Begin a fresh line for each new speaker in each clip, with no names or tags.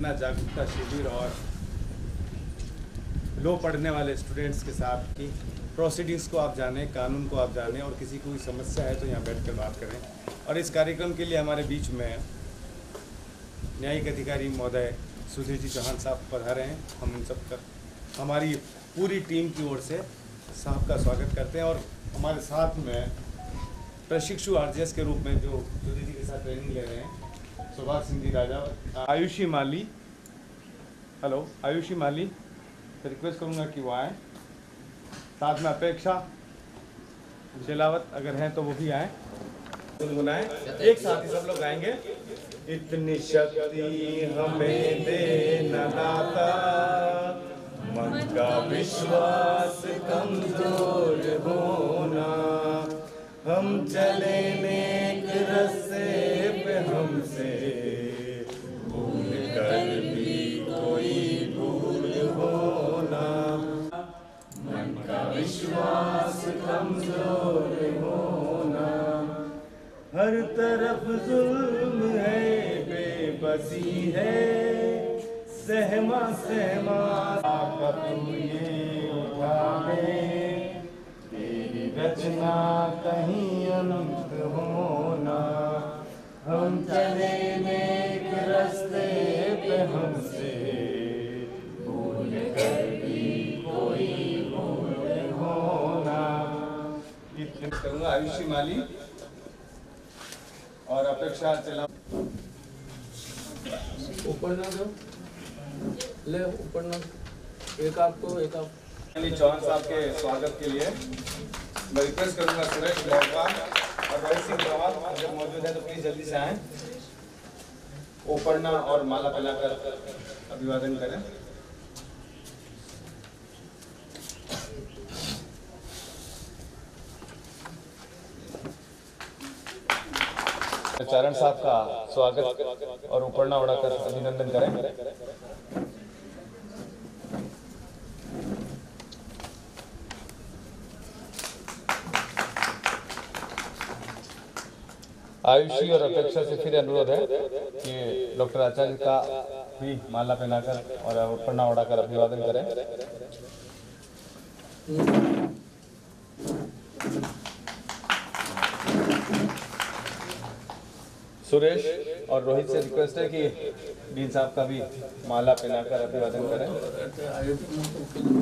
अपना जागरूकता शिविर और लो पढ़ने वाले स्टूडेंट्स के साथ की प्रोसीडिंग्स को आप जानें, कानून को आप जानें और किसी को कोई समस्या है तो यहाँ बैठकर बात करें। और इस कार्यक्रम के लिए हमारे बीच में न्यायिक अधिकारी महोदय सुधीर जी चौहान साहब पधारे हैं। हम उन सबका हमारी पूरी टीम की ओर से साहब का स्वागत करते हैं। और हमारे साथ में प्रशिक्षु आरजेएस के रूप में जो सुधीर जी के साथ ट्रेनिंग ले रहे हैं सुभाष सिंह जी राजा, आयुषी माली, हेलो आयुषी माली, रिक्वेस्ट करूँगा कि वो आए। साथ में अपेक्षा शेलावत अगर हैं तो वो भी आए, गुनगुनाएं। एक साथ ही सब लोग गाएंगे। इतनी शक्ति हमें दे न दाता, मन का विश्वास कमजोर होना, हम चले नेक रास्ते पे हमसे भूल कर भी कोई भूल होना, मन का विश्वास कमजोर होना, हर तरफ जुल्म है बेबसी है, सहमा सहमा तू ये उठा ले, तेरी रचना कहीं अंत होना, हम चले नेक रास्ते पे हमसे भूल कर भी कोई भूल होना। इतना करूँगा। आयुषी माली और अपेक्षा चला
ऊपर ना दो, ले ऊपर ना, एक आपको एक आप।
चौहान साहब के स्वागत के लिए मैं रिक्वेस्ट करूंगा सुरेश लौटवाल और रोहित सिंह ग्रवाल अगर मौजूद है तो प्लीज जल्दी से आएं, ऊपरना और माला पहनाकर अभिवादन करें। चरण साहब का स्वागत और ऊपरना उड़ाकर अभिनंदन करें। आयुषी और अपेक्षा से फिर अनुरोध है कि डॉक्टर आचार्य का भी माला पहनाकर और ऊपरना उड़ाकर अभिवादन करें। सुरेश और रोहित से रिक्वेस्ट है कि डीन साहब का भी माला पहनाकर अभिवादन करें।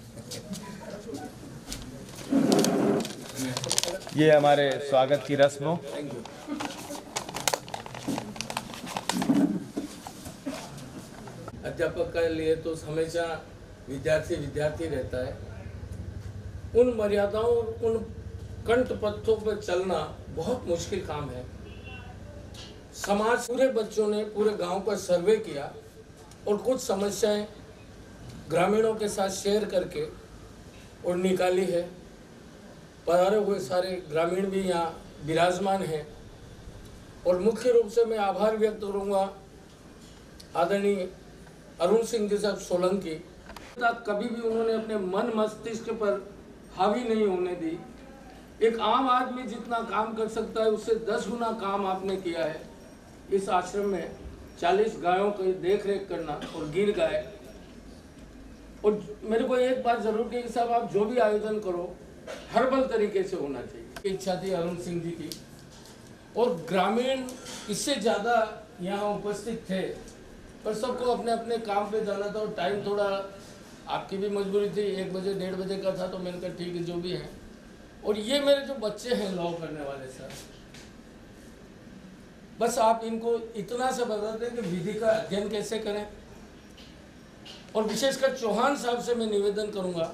ये हमारे स्वागत की रस्म हो।
अध्यापक के लिए तो हमेशा विद्यार्थी रहता है। उन मर्यादाओं, उन कंठ पथों पर चलना बहुत मुश्किल काम है। समाज पूरे बच्चों ने पूरे गांव का सर्वे किया और कुछ समस्याएं ग्रामीणों के साथ शेयर करके और निकाली है। पधारे हुए सारे ग्रामीण भी यहाँ विराजमान हैं और मुख्य रूप से मैं आभार व्यक्त करूँगा आदरणीय अरुण सिंह जी साहब सोलंकी। कभी भी उन्होंने अपने मन मस्तिष्क पर हावी नहीं होने दी। एक आम आदमी जितना काम कर सकता है उससे 10 गुना काम आपने किया है। इस आश्रम में 40 गायों की देख रेख करना और गिर गाय। और मेरे को एक बात जरूर कि साहब आप जो भी आयोजन करो हर्बल तरीके से होना चाहिए। इच्छा थी अरुण सिंह जी की और ग्रामीण इससे ज़्यादा यहाँ उपस्थित थे, पर सबको अपने अपने काम पे जाना था और टाइम थोड़ा आपकी भी मजबूरी थी, 1 बजे 1:30 बजे का था, तो मैंने कहा ठीक है जो भी है। और ये मेरे जो बच्चे हैं लॉ करने वाले सर, बस आप इनको इतना सा बता दें कि विधि का अध्ययन कैसे करें। और विशेषकर चौहान साहब से मैं निवेदन करूंगा,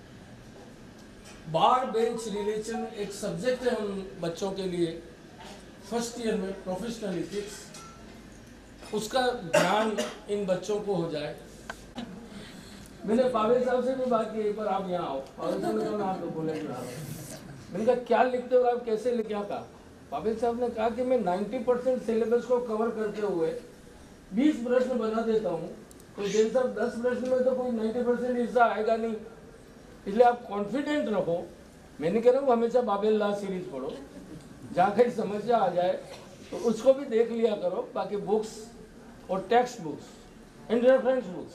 बार बेंच रिलेशन एक सब्जेक्ट है हम बच्चों के लिए फर्स्ट ईयर में, प्रोफेशनल एथिक्स, उसका ध्यान इन बच्चों को हो जाए। मैंने पावेल साहब से भी बात की, पर आप यहाँ आओ। पावेल साहब ने कहा आप लोग बोले मैंने कहा क्या लिखते हो आप, कैसे लिखे? कहा पावेल साहब ने कहा कि मैं 90% सिलेबस को कवर करते हुए 20 प्रश्न बना देता हूँ, तो जैन साहब 10 प्रश्न में तो कोई 90% हिस्सा आएगा नहीं, इसलिए आप कॉन्फिडेंट रहो। मैं नहीं कह रहा हूँ हमेशा बाबेल लॉ सीरीज पढ़ो, जहाँ कहीं समस्या आ जाए तो उसको भी देख लिया करो। बाकी बुक्स और text books and reference books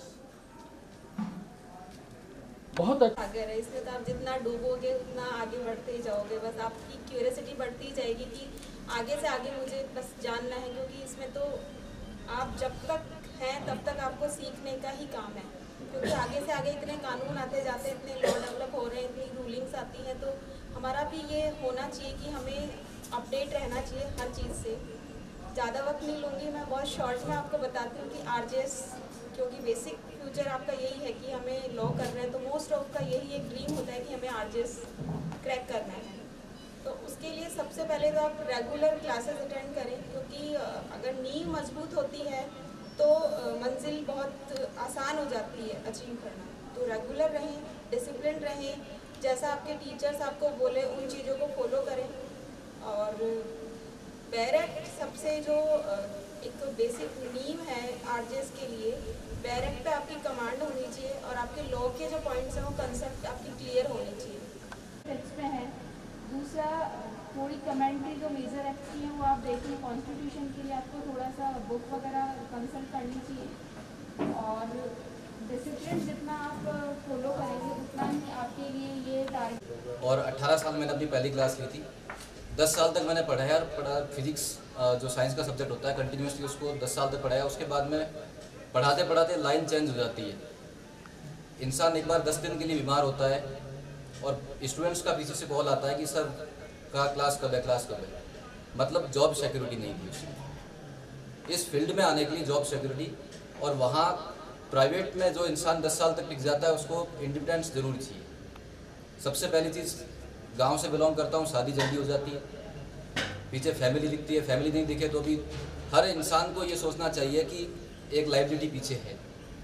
बहुत अच्छा।
अगर है इसमें तो आप जितना डूबोगे उतना आगे बढ़ते ही जाओगे, बस आपकी क्यूरियोसिटी बढ़ती ही जाएगी कि आगे से आगे मुझे बस जानना है, क्योंकि इसमें तो आप जब तक हैं तब तक आपको सीखने का ही काम है, क्योंकि आगे से आगे इतने कानून आते जाते हैं, इतने लॉ डेवलप हो रहे हैं, इतनी रूलिंग्स आती हैं, तो हमारा भी ये होना चाहिए कि हमें अपडेट रहना चाहिए हर चीज़ से। ज़्यादा वक्त नहीं लूँगी, मैं बहुत शॉर्ट में आपको बताती हूँ कि आरजेएस, क्योंकि बेसिक फ्यूचर आपका यही है कि हमें लॉ कर रहे हैं, तो मोस्ट ऑफ का यही एक ड्रीम होता है कि हमें आरजेएस क्रैक करना है। तो उसके लिए सबसे पहले तो आप रेगुलर क्लासेस अटेंड करें, क्योंकि अगर नींव मजबूत होती है तो मंजिल बहुत आसान हो जाती है अचीव करना। तो रेगुलर रहें, डिसिप्लिन रहें, जैसा आपके टीचर्स आपको बोले उन चीज़ों को फॉलो करें। और डायरेक्ट सबसे जो एक बेसिक नींव है आरजेएस के लिए, डायरेक्ट पे आपकी कमांड होनी चाहिए और आपके लॉ के जो पॉइंट्स हैं वो कंसेप्ट आपकी क्लियर होनी चाहिए।
टिप्स में है। दूसरा, थोड़ी कमेंट्री जो मेजर एक्ट की है वो आप देख लें। कॉन्स्टिट्यूशन के लिए आपको थोड़ा सा बुक वगैरह कंसल्ट करनी चाहिए, और डिसिप्लिन जितना आप फॉलो करेंगे उतना ही आपके लिए ये टारगेट।
और 18 साल मैंने अपनी पहली क्लास ली थी, 10 साल तक मैंने पढ़ाया, और पढ़ा फिजिक्स जो साइंस का सब्जेक्ट होता है कंटिन्यूसली उसको 10 साल तक पढ़ाया। उसके बाद में पढ़ाते पढ़ाते लाइन चेंज हो जाती है। इंसान एक बार 10 दिन के लिए बीमार होता है और स्टूडेंट्स का पीछे से कॉल आता है कि सर का क्लास कब है, क्लास कब है। मतलब जॉब सिक्योरिटी नहीं थी उसमें। इस फील्ड में आने के लिए जॉब सिक्योरिटी, और वहाँ प्राइवेट में जो इंसान 10 साल तक टिक जाता है उसको इंडिपेंडेंस ज़रूर चाहिए। सबसे पहली चीज़, गांव से बिलोंग करता हूँ, शादी जल्दी हो जाती है, पीछे फैमिली दिखती है। फैमिली नहीं दिखे तो भी हर इंसान को ये सोचना चाहिए कि एक लाइबिलिटी पीछे है।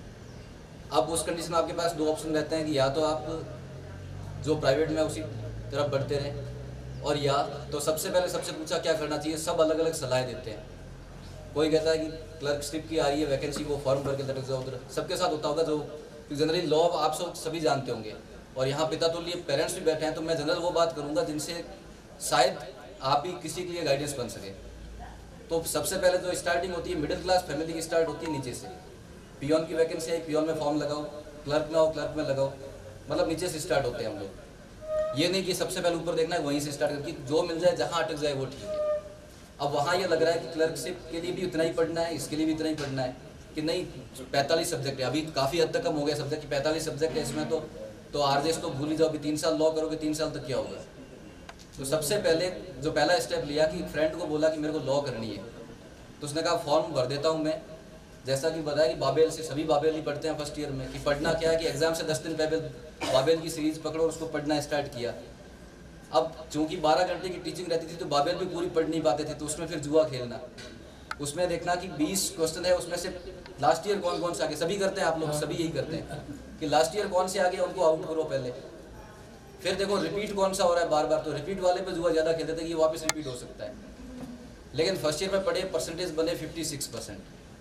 अब उस कंडीशन में आपके पास दो ऑप्शन रहते हैं कि या तो आप जो प्राइवेट में उसी तरफ बढ़ते रहें, और या तो सबसे पहले सबसे पूछा क्या करना चाहिए। सब अलग अलग सलाह देते हैं। कोई कहता है कि क्लर्कशिप की आ रही है वैकेंसी, वो फॉर्म भर के लटक जाओ उधर। सबके साथ होता होगा, जो जनरली लॉ आप सब सभी जानते होंगे, और यहाँ पिता तो लिए पेरेंट्स भी बैठे हैं, तो मैं जनरल वो बात करूँगा जिनसे शायद आप ही किसी के लिए गाइडेंस बन सके। तो सबसे पहले जो स्टार्टिंग होती है मिडिल क्लास फैमिली की स्टार्ट होती है नीचे से। पियोन की वैकेंसी आई, पियोन में फॉर्म लगाओ, क्लर्क में आओ, क्लर्क में लगाओ, मतलब नीचे से स्टार्ट होते हैं हम लोग। ये नहीं कि सबसे पहले ऊपर देखना है, वहीं से स्टार्ट करके जो मिल जाए, जहाँ अटक जाए वो ठीक है। अब वहाँ ये लग रहा है कि क्लर्कशिप के लिए भी उतना ही पढ़ना है, इसके लिए भी उतना ही पढ़ना है, कि नहीं 45 सब्जेक्ट है। अभी काफ़ी हद तक कम हो गया सब्जेक्ट, कि 45 सब्जेक्ट है इसमें, तो आरजेएस तो भूल ही जाओ। अभी 3 साल लॉ करोगे, 3 साल तक क्या होगा। तो सबसे पहले जो पहला स्टेप लिया कि फ्रेंड को बोला कि मेरे को लॉ करनी है, तो उसने कहा फॉर्म भर देता हूँ मैं। जैसा कि बताया कि बाबेल से, सभी बाबेल ही पढ़ते हैं फर्स्ट ईयर में, कि पढ़ना क्या है कि एग्जाम से 10 दिन पहले बाबेल की सीरीज पकड़ो और उसको पढ़ना स्टार्ट किया। अब चूंकि 12 घंटे की टीचिंग रहती थी तो बाबेल भी पूरी पढ़ नहीं पाते थे, तो उसमें फिर जुआ खेलना, उसमें देखना कि 20 क्वेश्चन है, उसमें से लास्ट ईयर कौन कौन से आगे, सभी करते हैं आप लोग, सभी यही करते हैं कि लास्ट ईयर कौन से आगे उनको आउट करो पहले। फिर देखो रिपीट कौन सा हो रहा है बार बार, तो रिपीट वाले पे जुआ ज़्यादा खेलते थे कि वापस रिपीट हो सकता है। लेकिन फर्स्ट ईयर में पढ़े, परसेंटेज बने 56%।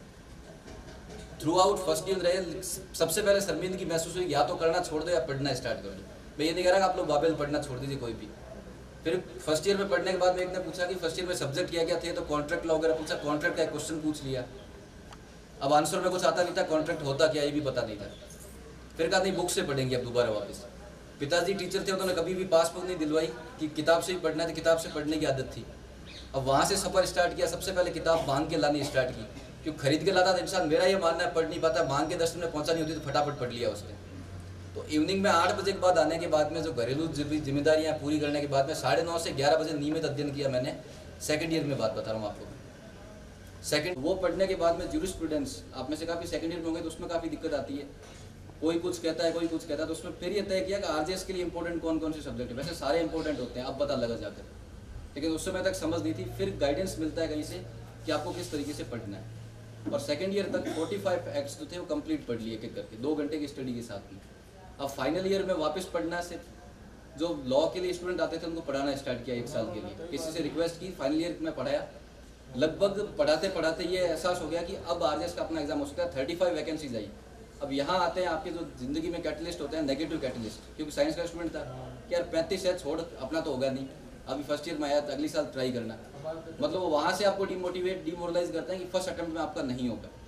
थ्रू आउट फर्स्ट ईयर रहे। सबसे पहले शर्मिंदगी महसूस हुई, या तो करना छोड़ दो या पढ़ना स्टार्ट कर दो। मैं ये नहीं कह रहा कि आप लोग बाबेल पढ़ना छोड़ दीजिए कोई भी। फिर फर्स्ट ईयर में पढ़ने के बाद में एक ने पूछा कि फर्स्ट ईयर में सब्जेक्ट क्या क्या थे, तो कॉन्ट्रैक्ट लॉ वगैरह पूछा, कॉन्ट्रैक्ट का एक क्वेश्चन पूछ लिया। अब आंसर में कुछ आता नहीं था, कॉन्ट्रैक्ट होता क्या ये भी पता नहीं था। फिर कहा नहीं बुक से पढ़ेंगे अब दोबारा वापस। पिताजी टीचर थे, उन्होंने कभी भी पासबुक नहीं दिलवाई कि किताब से ही पढ़ना है, किताब से पढ़ने की आदत थी। अब वहाँ से सफ़र स्टार्ट किया। सबसे पहले किताब मांग के लानी स्टार्ट की, क्योंकि खरीद के लाता था इंसान, मेरा ये मानना है पढ़ नहीं पाता, मांग के 10 मिनट पहुँचा नहीं होती तो फटाफट पढ़ लिया उसने। तो इवनिंग में 8 बजे के बाद आने के बाद में जो घरेलू जिम्मेदारियाँ पूरी करने के बाद में 9:30 से 11 बजे नियमित अध्ययन किया मैंने। सेकंड ईयर में बात बता रहा हूँ आपको। सेकंड वो पढ़ने के बाद में ज्यूरिस्प्रूडेंस, आप में से काफ़ी सेकंड ईयर में होंगे तो उसमें काफ़ी दिक्कत आती है। कोई कुछ कहता है, कोई कुछ कहता है, तो उसमें फिर ये तय किया कि आरजेएस के लिए इंपॉर्टेंट कौन कौन से सब्जेक्ट है। वैसे सारे इंपॉर्टेंट होते हैं, अब पता लगा जाकर, लेकिन उस समय तक समझ नहीं थी। फिर गाइडेंस मिलता है कहीं से कि आपको किस तरीके से पढ़ना है। और सेकंड ईयर तक 45 एक्ट्स जो थे वो कंप्लीट पढ़ लिए एक एक करके 2 घंटे की स्टडी के साथ में। अब फाइनल ईयर में वापस पढ़ना, से जो लॉ के लिए स्टूडेंट आते थे उनको पढ़ाना स्टार्ट किया 1 साल के लिए। किसी से रिक्वेस्ट की, फाइनल ईयर में पढ़ाया। लगभग पढ़ाते पढ़ाते ये एहसास हो गया कि अब आरजेएस का अपना एग्जाम हो सकता है। 35 वैकेंसीज आई। अब यहाँ आते हैं आपके जो जिंदगी में कैटलिस्ट होते हैं, नेगेटिव कैटलिस्ट, क्योंकि साइंस का स्टूडेंट था कि यार 35 है, छोड़, अपना तो होगा नहीं, अभी फर्स्ट ईयर में आया तो अगली साल ट्राई करना। मतलब वो वहाँ से आपको डिमोटिवेट डिमोरलाइज करते हैं कि फर्स्ट अटेम्प्ट में आपका नहीं होगा।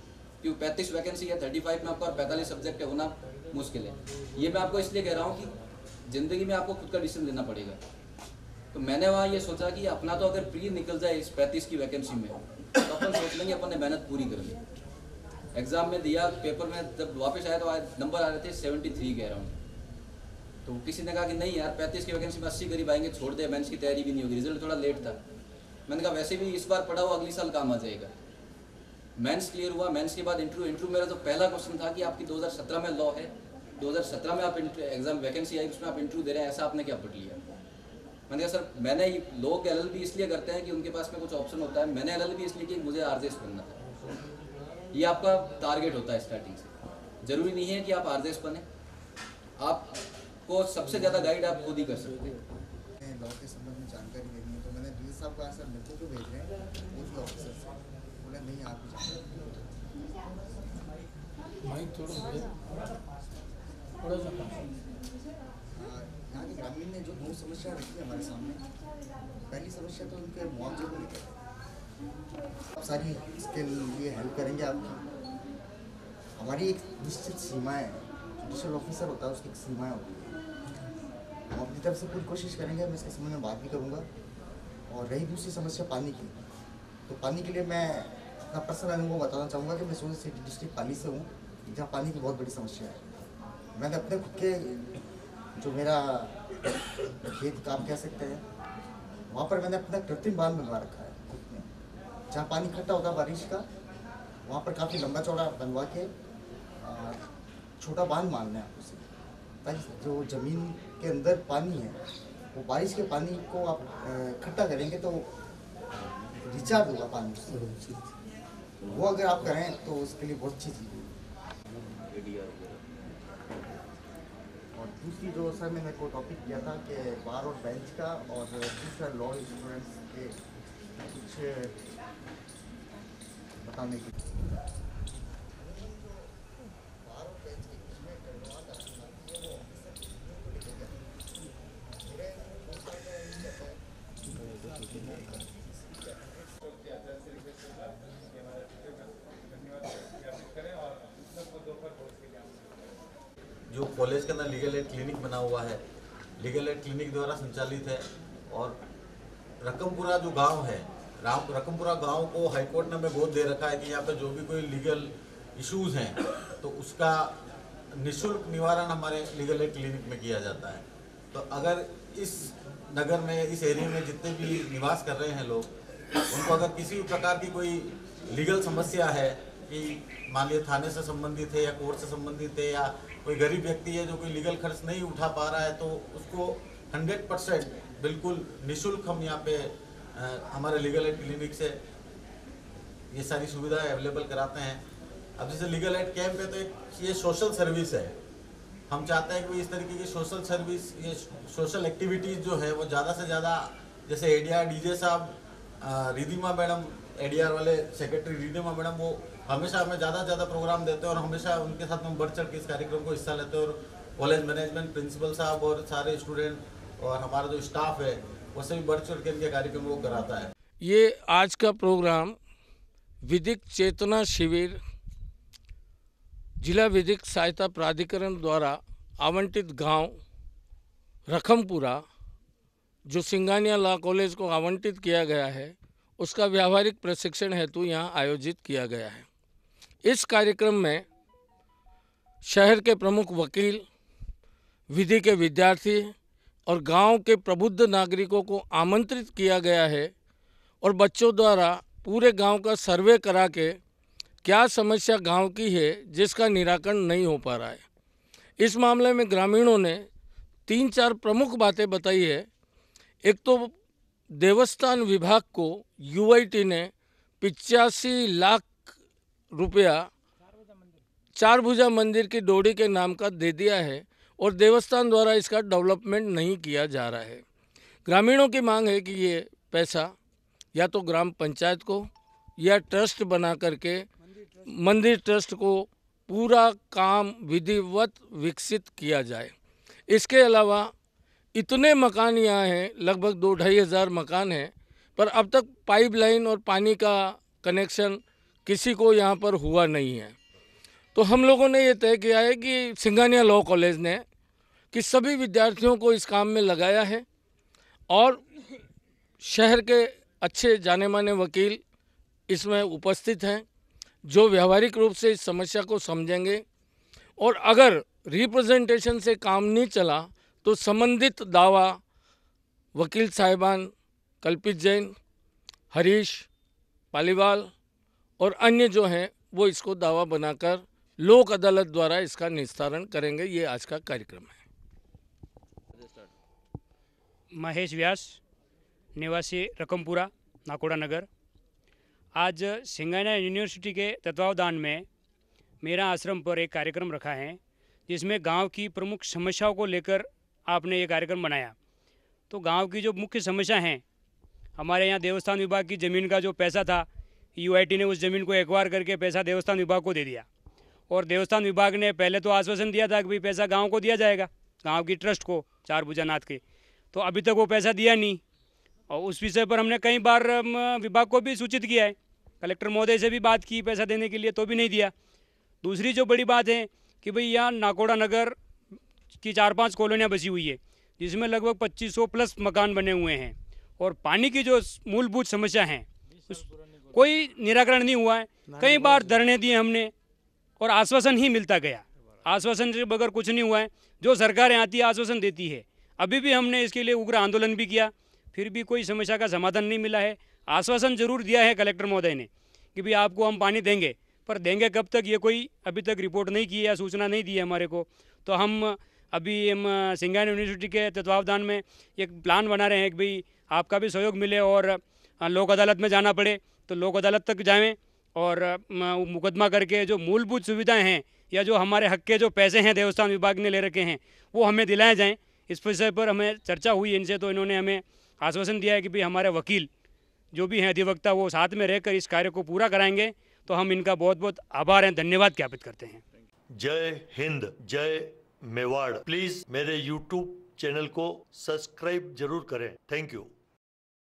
क्योंकि 35 वैकेंसी है, 35 में आपका 45 सब्जेक्ट है होना मुश्किल है। ये मैं आपको इसलिए कह रहा हूँ कि ज़िंदगी में आपको खुद का डिसीजन लेना पड़ेगा। तो मैंने वहाँ ये सोचा कि अपना तो अगर प्री निकल जाए इस 35 की वैकेंसी में, तो अपन सोच लेंगे अपन ने मेहनत पूरी कर ली। एग्ज़ाम में दिया, पेपर में जब वापस आया तो नंबर आ रहे थे 73 के अराउंड। तो किसी ने कहा कि नहीं यार 35 की वैकेंसी में 80 करीब आएंगे, छोड़ दे, मेंस की तैयारी भी नहीं होगी, रिजल्ट थोड़ा लेट था। मैंने कहा वैसे भी इस बार पढ़ा हुआ अगली साल काम आ जाएगा। मेंस क्लियर हुआ, मेंस के बाद इंटरव्यू मेरा जो पहला क्वेश्चन था कि आपकी 2017 में लॉ है, 2017 में आप एग्जाम वैकेंसी आई उसमें आप इंटरव्यू दे रहे हैं, ऐसा आपने क्या पढ़ लिया? मैंने कहा सर मैंने लोग LLB इसलिए करते हैं कि उनके पास में कुछ ऑप्शन होता है, मैंने LLB इसलिए कि मुझे RJS बनना था। ये आपका टारगेट होता है स्टार्टिंग से। जरूरी नहीं है कि आप RJS बने, आपको सबसे ज़्यादा गाइड आप खुद ही कर सकते हैं।
लॉ के संबंध में जानकारी देनी है तो मैंने DG साहब कहा सर मेरे को क्यों भेज रहे हैं OG ऑफिसर से, बोले नहीं आप ही जानकारी। यहाँ के ग्रामीण ने जो 2 समस्या रखी है हमारे सामने, पहली समस्या तो उनके मुआवजे को लेकर। आप सारी इसके लिए हेल्प करेंगे आपकी। हमारी एक निश्चित सीमाएँ, जुडिशल ऑफिसर होता है उसकी एक सीमाएँ होती है, हम अपनी तरफ से पूरी कोशिश करेंगे। मैं इसके संबंध में बात भी करूँगा। और रही दूसरी समस्या पानी की, तो पानी के लिए मैं अपना पर्सनल अनुभव बताना चाहूँगा कि मैं सूरत सिटी डिस्ट्रिक्ट पाली से हूँ, जहाँ पानी की बहुत बड़ी समस्या है। मैंने अपने खुद के जो मेरा खेत का आप कह सकते हैं, वहाँ पर मैंने अपना कृत्रिम बांध बनवा रखा है खुद में, जहाँ पानी इकट्ठा होता है बारिश का, वहाँ पर काफ़ी लंबा चौड़ा बनवा के छोटा बांध मारना है उसे, ताकि जो ज़मीन के अंदर पानी है वो बारिश के पानी को आप इकट्ठा करेंगे तो रिचार्ज होगा पानी से। वो अगर आप करें तो उसके लिए बहुत अच्छी चीज़ है। और दूसरी जो सर ने मेरे को टॉपिक किया था कि बार और बेंच का, और दूसरा लॉ स्टूडेंट्स के कुछ बताने की
जो कॉलेज के अंदर लीगल एड क्लिनिक बना हुआ है, लीगल एड क्लिनिक द्वारा संचालित है। और रकमपुरा जो गांव है, रकमपुरा गांव को हाईकोर्ट ने हमें गोद दे रखा है कि यहाँ पे जो भी कोई लीगल इश्यूज हैं तो उसका निःशुल्क निवारण हमारे लीगल एड क्लिनिक में किया जाता है। तो अगर इस नगर में, इस एरिया में जितने भी निवास कर रहे हैं लोग, उनको अगर किसी भी प्रकार की कोई लीगल समस्या है कि मान लीजिए थाने से संबंधित है या कोर्ट से संबंधित है, या कोई गरीब व्यक्ति है जो कोई लीगल खर्च नहीं उठा पा रहा है, तो उसको 100% बिल्कुल निःशुल्क हम यहाँ पे हमारे लीगल एड क्लिनिक से ये सारी सुविधाएं अवेलेबल कराते हैं। अब जैसे लीगल एड कैंप है तो एक ये सोशल सर्विस है, हम चाहते हैं कि इस तरीके की सोशल सर्विस, ये सोशल एक्टिविटीज़ जो है वो ज़्यादा से ज़्यादा, जैसे ADR DJ साहब, रिधिमा मैडम, ADR वाले सेक्रेटरी रिधिमा मैडम, वो हमेशा हमें ज़्यादा से ज़्यादा प्रोग्राम देते हैं और हमेशा उनके साथ में बढ़ चढ़ के इस कार्यक्रम को हिस्सा लेते हैं। और कॉलेज मैनेजमेंट, प्रिंसिपल साहब और सारे स्टूडेंट और हमारा जो स्टाफ है वो सभी बढ़ चढ़ के इनके कार्यक्रम को कराता है।
ये आज का प्रोग्राम विधिक चेतना शिविर जिला विधिक सहायता प्राधिकरण द्वारा आवंटित गांव रकमपुरा, जो सिंगानिया लॉ कॉलेज को आवंटित किया गया है, उसका व्यावहारिक प्रशिक्षण हेतु यहाँ आयोजित किया गया है। इस कार्यक्रम में शहर के प्रमुख वकील, विधि के विद्यार्थी और गांव के प्रबुद्ध नागरिकों को आमंत्रित किया गया है और बच्चों द्वारा पूरे गांव का सर्वे करा के क्या समस्या गांव की है जिसका निराकरण नहीं हो पा रहा है। इस मामले में ग्रामीणों ने 3-4 प्रमुख बातें बताई है। एक तो देवस्थान विभाग को UIT ने 85 लाख रुपया चारभुजा मंदिर की डोरी के नाम का दे दिया है और देवस्थान द्वारा इसका डेवलपमेंट नहीं किया जा रहा है। ग्रामीणों की मांग है कि ये पैसा या तो ग्राम पंचायत को या ट्रस्ट बना करके मंदिर ट्रस्ट को पूरा काम विधिवत विकसित किया जाए। इसके अलावा इतने मकान यहाँ हैं, लगभग 2-2.5 हज़ार मकान हैं, पर अब तक पाइपलाइन और पानी का कनेक्शन किसी को यहाँ पर हुआ नहीं है। तो हम लोगों ने ये तय किया है कि सिंघानिया लॉ कॉलेज ने कि सभी विद्यार्थियों को इस काम में लगाया है और शहर के अच्छे जाने माने वकील इसमें उपस्थित हैं जो व्यावहारिक रूप से इस समस्या को समझेंगे और अगर रिप्रेजेंटेशन से काम नहीं चला तो संबंधित दावा वकील साहिबान कल्पित जैन, हरीश पालीवाल और अन्य जो हैं वो इसको दावा बनाकर लोक अदालत द्वारा इसका निस्तारण करेंगे। ये आज का कार्यक्रम है।
महेश व्यास, निवासी रकमपुरा, नाकोड़ा नगर। आज सिंघानिया यूनिवर्सिटी के तत्वावधान में मेरा आश्रम पर एक कार्यक्रम रखा है जिसमें गांव की प्रमुख समस्याओं को लेकर आपने ये कार्यक्रम बनाया। तो गांव की जो मुख्य समस्या हैं, हमारे यहाँ देवस्थान विभाग की ज़मीन का जो पैसा था, यूआईटी ने उस ज़मीन को एक्वायर करके पैसा देवस्थान विभाग को दे दिया और देवस्थान विभाग ने पहले तो आश्वासन दिया था कि भाई पैसा गाँव को दिया जाएगा, गाँव की ट्रस्ट को, चार भुजानाथ के। तो अभी तक वो पैसा दिया नहीं और उस विषय पर हमने कई बार विभाग को भी सूचित किया है, कलेक्टर महोदय से भी बात की पैसा देने के लिए, तो भी नहीं दिया। दूसरी जो बड़ी बात है कि भाई यहाँ नाकोड़ा नगर की 4-5 कॉलोनियाँ बसी हुई है जिसमें लगभग 2500 प्लस मकान बने हुए हैं और पानी की जो मूलभूत समस्या है उस कोई निराकरण नहीं हुआ है। कई बार धरने दिए हमने और आश्वासन ही मिलता गया, आश्वासन से बगैर कुछ नहीं हुआ है। जो सरकारें आती है आश्वासन देती है। अभी भी हमने इसके लिए उग्र आंदोलन भी किया, फिर भी कोई समस्या का समाधान नहीं मिला है। आश्वासन जरूर दिया है कलेक्टर महोदय ने कि भाई आपको हम पानी देंगे, पर देंगे कब तक ये कोई अभी तक रिपोर्ट नहीं की है या सूचना नहीं दी है हमारे को। तो हम सिंघानिया यूनिवर्सिटी के तत्वावधान में एक प्लान बना रहे हैं कि भाई आपका भी सहयोग मिले और लोक अदालत में जाना पड़े तो लोक अदालत तक जाएं और मुकदमा करके जो मूलभूत सुविधाएं हैं या जो हमारे हक के जो पैसे हैं देवस्थान विभाग ने ले रखे हैं वो हमें दिलाए जाएं। इस विषय पर हमें चर्चा हुई इनसे, तो इन्होंने हमें आश्वासन दिया है कि भाई हमारे वकील जो भी हैं अधिवक्ता वो साथ में रहकर इस कार्य को पूरा कराएंगे। तो हम इनका बहुत बहुत आभार हैं, धन्यवाद ज्ञापित करते हैं।
जय हिंद, जय मेवाड़। प्लीज मेरे YouTube चैनल को सब्सक्राइब जरूर करें। Thank you.